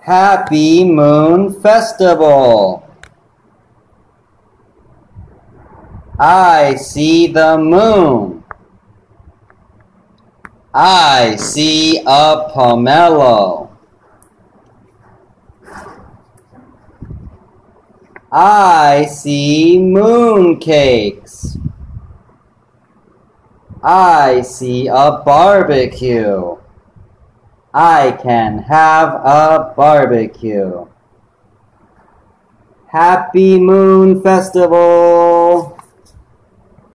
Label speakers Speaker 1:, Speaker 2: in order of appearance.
Speaker 1: Happy Moon Festival. I see the moon. I see a pomelo. I see mooncakes. I see a barbecue. I can have a barbecue. Happy Moon Festival!